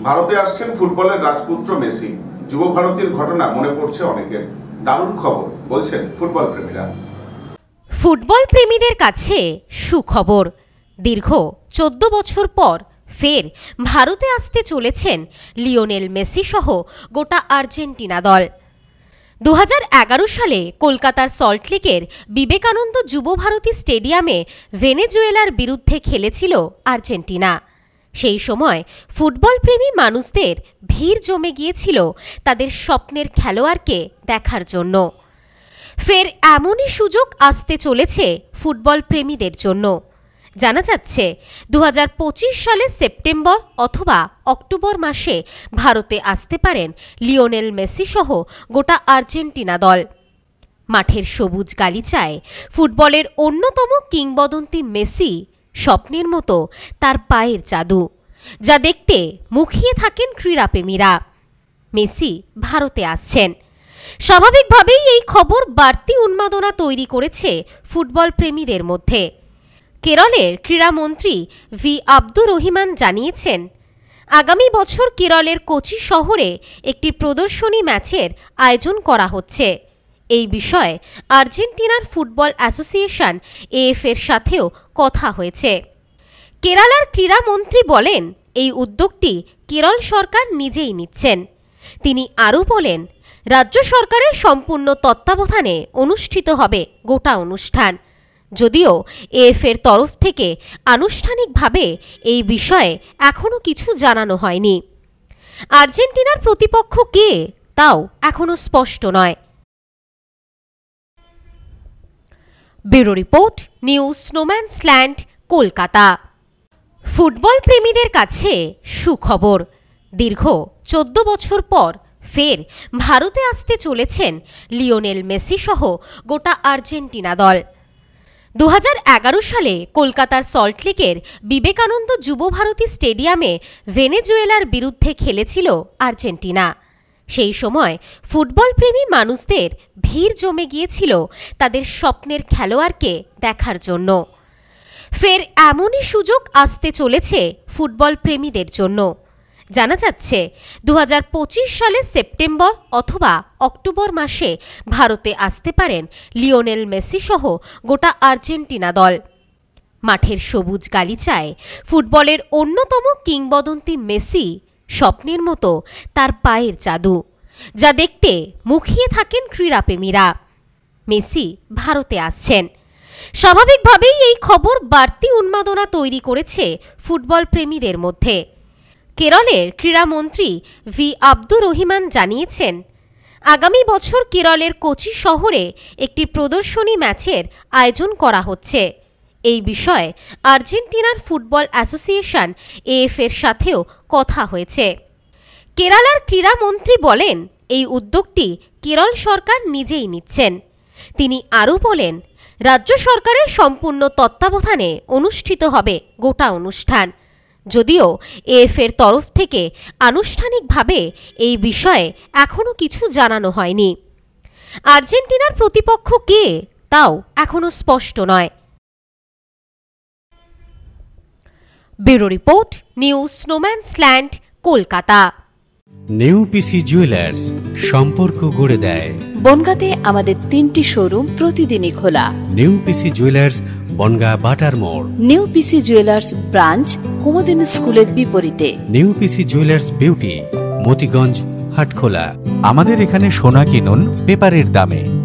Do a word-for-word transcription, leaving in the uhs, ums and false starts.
ভারতে আসছেন ফুটবলের রাজপুত্র মেসি। যুব ভারতীর ঘটনা মনে পড়ছে অনেকের। দারুণ খবর বলছেন ফুটবল প্রেমীরা। ফুটবল প্রেমীদের কাছে সুখবর। দীর্ঘ চোদ্দ বছর পর ফের ভারতে আসতে চলেছেন লিওনেল মেসি সহ গোটা আর্জেন্টিনা দল। দু হাজার এগারো সালে কলকাতার সল্টলেকের বিবেকানন্দ যুব ভারতী স্টেডিয়ামে ভেনেজুয়েলার বিরুদ্ধে খেলেছিল আর্জেন্টিনা। সেই সময় ফুটবল প্রেমী মানুষদের ভিড় জমে গিয়েছিল তাদের স্বপ্নের খেলোয়াড়কে দেখার জন্য। ফের এমনই সুযোগ আসতে চলেছে ফুটবল প্রেমীদের জন্য। জানা যাচ্ছে দু হাজার পঁচিশ সালের সেপ্টেম্বর অথবা অক্টোবর মাসে ভারতে আসতে পারেন লিওনেল মেসি সহ গোটা আর্জেন্টিনা দল। মাঠের সবুজ গালিচায় ফুটবলের অন্যতম কিংবদন্তি মেসি স্বপ্নের মতো তার পায়ের জাদু, যা দেখতে মুখিয়ে থাকেন ক্রীড়াপ্রেমীরা। মেসি ভারতে আসছেন। স্বাভাবিকভাবেই এই খবর বাড়তি উন্মাদনা তৈরি করেছে ফুটবল প্রেমীদের মধ্যে। কেরলের ক্রীড়ামন্ত্রী ভি আব্দুর রহিমান জানিয়েছেন, আগামী বছর কেরলের কোচি শহরে একটি প্রদর্শনী ম্যাচের আয়োজন করা হচ্ছে। এই বিষয়ে আর্জেন্টিনার ফুটবল অ্যাসোসিয়েশন এ এফ এর সাথেও কথা হয়েছে। কেরালার ক্রীড়ামন্ত্রী বলেন, এই উদ্যোগটি কেরল সরকার নিজেই নিচ্ছেন। তিনি আরও বলেন, রাজ্য সরকারের সম্পূর্ণ তত্ত্বাবধানে অনুষ্ঠিত হবে গোটা অনুষ্ঠান। যদিও এ এফ এর তরফ থেকে আনুষ্ঠানিকভাবে এই বিষয়ে এখনও কিছু জানানো হয়নি। আর্জেন্টিনার প্রতিপক্ষ কে তাও এখনও স্পষ্ট নয়। ব্যুরো রিপোর্ট, নিউজ স্নোম্যান্সল্যান্ড, কলকাতা। ফুটবল প্রেমীদের কাছে সুখবর। দীর্ঘ চোদ্দ বছর পর ফের ভারতে আসতে চলেছেন লিওনেল মেসি সহ গোটা আর্জেন্টিনা দল। দু হাজার এগারো সালে কলকাতার সল্টলেকের বিবেকানন্দ যুব ভারতী স্টেডিয়ামে ভেনেজুয়েলার বিরুদ্ধে খেলেছিল আর্জেন্টিনা। সেই সময় ফুটবল প্রেমী মানুষদের ভিড় জমে গিয়েছিল তাদের স্বপ্নের খেলোয়াড়কে দেখার জন্য। ফের এমনই সুযোগ আসতে চলেছে ফুটবল প্রেমীদের জন্য। জানা যাচ্ছে দু হাজার পঁচিশ সালের সেপ্টেম্বর অথবা অক্টোবর মাসে ভারতে আসতে পারেন লিওনেল মেসি সহ গোটা আর্জেন্টিনা দল। মাঠের সবুজ গালিচায় ফুটবলের অন্যতম কিংবদন্তি মেসি স্বপ্নের মতো তার পায়ের জাদু, যা দেখতে মুখিয়ে থাকেন ক্রীড়াপ্রেমীরা। মেসি ভারতে আসছেন। স্বাভাবিকভাবেই এই খবর বাড়তি উন্মাদনা তৈরি করেছে ফুটবল প্রেমীদের মধ্যে। কেরলের ক্রীড়ামন্ত্রী ভি আব্দুর রহিমান জানিয়েছেন, আগামী বছর কেরলের কোচি শহরে একটি প্রদর্শনী ম্যাচের আয়োজন করা হচ্ছে। এই বিষয়ে আর্জেন্টিনার ফুটবল অ্যাসোসিয়েশন এ এফ এর সাথেও কথা হয়েছে। কেরালার ক্রীড়ামন্ত্রী বলেন, এই উদ্যোগটি কেরল সরকার নিজেই নিচ্ছেন। তিনি আরও বলেন, রাজ্য সরকারের সম্পূর্ণ তত্ত্বাবধানে অনুষ্ঠিত হবে গোটা অনুষ্ঠান। যদিও এ এফ এর তরফ থেকে আনুষ্ঠানিকভাবে এই বিষয়ে এখনও কিছু জানানো হয়নি। আর্জেন্টিনার প্রতিপক্ষ কে তাও এখনও স্পষ্ট নয়। ব্যুরো রিপোর্ট, নিউজ স্নোম্যান্সল্যান্ড, কলকাতা। নিউ পিসি জুয়েলার্স সম্পর্ক গড়ে দেয়। বনগাঁতে আমাদের তিনটি শোরুম প্রতিদিনই খোলা। নিউ পিসি জুয়েলার্স, বনগাঁ বাটার মোড়। New PC jewellers branch Kumudini স্কুলের বিপরীতে। New PC jewellers beauty, Motiganj, Hatkhola. আমাদের এখানে সোনা কিনুন পেপারের দামে।